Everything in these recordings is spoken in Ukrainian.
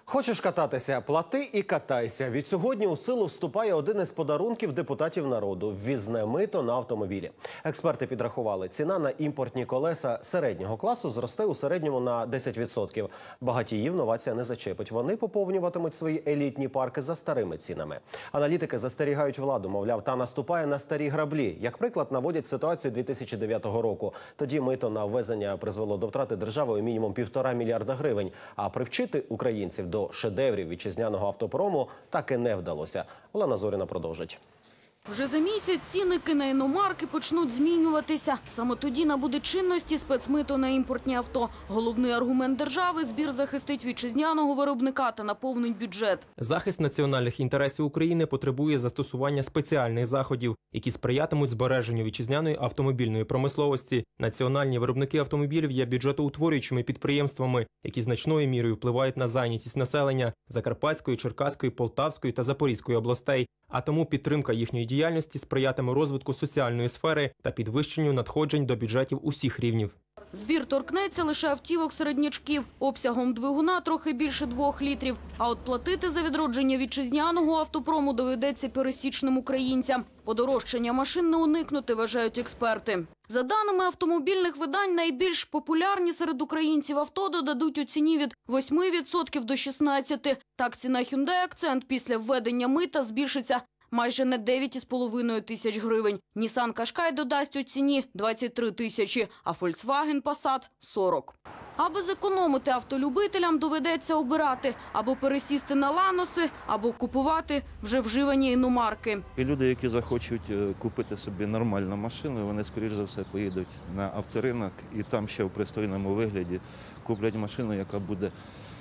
Хочеш кататися – плати і катайся. Від сьогодні у силу вступає один із подарунків депутатів народу – ввізне мито на автомобілі. Експерти підрахували, ціна на імпортні колеса середнього класу зросте у середньому на 10%. Багатіїв новація не зачепить. Вони поповнюватимуть свої елітні парки за старими цінами. Аналітики застерігають владу, мовляв, та наступає на старі граблі. Як приклад наводять ситуацію 2009 року. Тоді мито на ввезення призвело до втрати державою мінімум 1,5 мільярда гривень. А привчити українців до шедеврів вітчизняного автопрому так і не вдалося. Олена Зоріна продовжить. Вже за місяць цінники на іномарки почнуть змінюватися. Саме тоді набуде чинності спецмито на імпортні авто. Головний аргумент держави – збір захистить вітчизняного виробника та наповнить бюджет. Захист національних інтересів України потребує застосування спеціальних заходів, які сприятимуть збереженню вітчизняної автомобільної промисловості. Національні виробники автомобілів є бюджетоутворюючими підприємствами, які значною мірою впливають на зайнятість населення Закарпатської, Черкаської, Полтавської та Запорізької областей. А тому підтримка їхньої діяльності сприятиме розвитку соціальної сфери та підвищенню надходжень до бюджетів усіх рівнів. Збір торкнеться лише автівок середнячків, обсягом двигуна трохи більше 2 літрів. А от платити за відродження вітчизняного автопрому доведеться пересічним українцям. Подорожчання машин не уникнути, вважають експерти. За даними автомобільних видань, найбільш популярні серед українців авто додадуть у ціні від 8% до 16%. Так, ціна Hyundai Accent після введення мита збільшиться майже на 9,5 тисяч гривень. Nissan Qashqai додасть у ціні 23 тисячі, а Volkswagen Passat – 40. Аби зекономити автолюбителям, доведеться обирати – або пересісти на ланоси, або купувати вже вживані іномарки. І люди, які захочуть купити собі нормальну машину, вони, скоріш за все, поїдуть на авторинок і там ще в пристойному вигляді куплять машину, яка буде,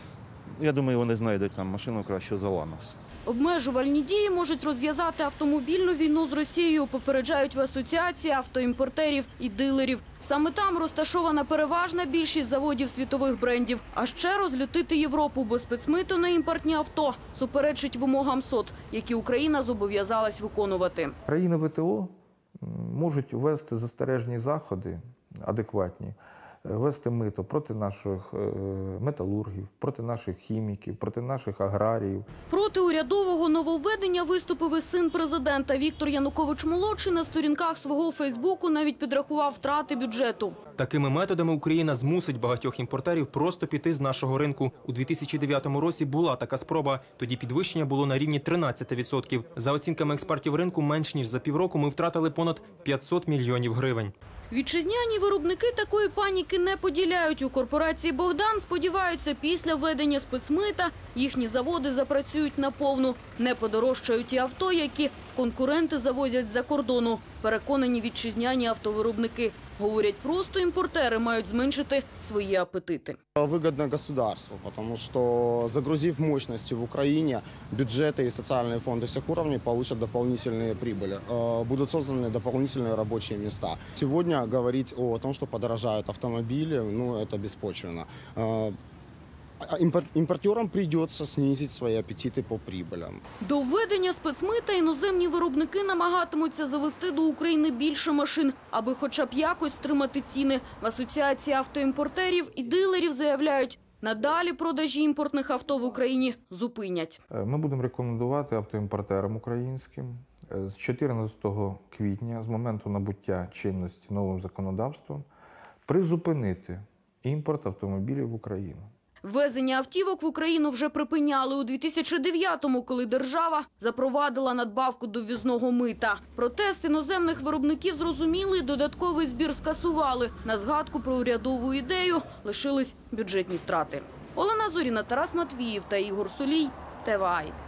я думаю, вони знайдуть там машину краще за ланос. Обмежувальні дії можуть розв'язати автомобільну війну з Росією, попереджають в Асоціації автоімпортерів і дилерів. Саме там розташована переважна більшість заводів світових брендів. А ще розлютити Європу, бо спецмито на імпортні авто суперечить вимогам СОТ, які Україна зобов'язалась виконувати. Країни ВТО можуть ввести застережні заходи адекватні, ввести мито проти наших металургів, проти наших хіміків, проти наших аграріїв. Проти урядового нововведення виступив і син президента. Віктор Янукович-молодший на сторінках свого Фейсбуку навіть підрахував втрати бюджету. Такими методами Україна змусить багатьох імпортерів просто піти з нашого ринку. У 2009 році була така спроба. Тоді підвищення було на рівні 13%. За оцінками експертів ринку, менш ніж за півроку ми втратили понад 500 мільйонів гривень. Вітчизняні виробники такої паніки не поділяють. У корпорації «Богдан» сподіваються, після введення спецмита їхні заводи запрацюють наповну. Не подорожчають і авто, які конкуренти завозять з-за кордону. Переконані вітчизняні автовиробники. Говорять, просто імпортери мають зменшити свої апетити. Выгодно государству, потому что, загрузив мощности в Украине, бюджеты и социальные фонды всех уровней получат дополнительные прибыли. Будут созданы дополнительные рабочие места. Сегодня говорить о том, что подорожают автомобили, это беспочвенно. Імпортерам прийдеться знизити свої апетити по прибулям. До введення спецмита іноземні виробники намагатимуться завести до України більше машин, аби хоча б якось стримати ціни. В Асоціації автоімпортерів і дилерів заявляють, надалі продажі імпортних авто в Україні зупинять. Ми будемо рекомендувати автоімпортерам українським з 14 квітня, з моменту набуття чинності новим законодавством, призупинити імпорт автомобілів в Україну. Ввезення автівок в Україну вже припиняли у 2009-му, коли держава запровадила надбавку до ввізного мита. Протест іноземних виробників зрозуміли, додатковий збір скасували. На згадку про урядову ідею лишились бюджетні втрати. Олена Зоріна, Тарас Матвіїв та Ігор Солій. ТВА.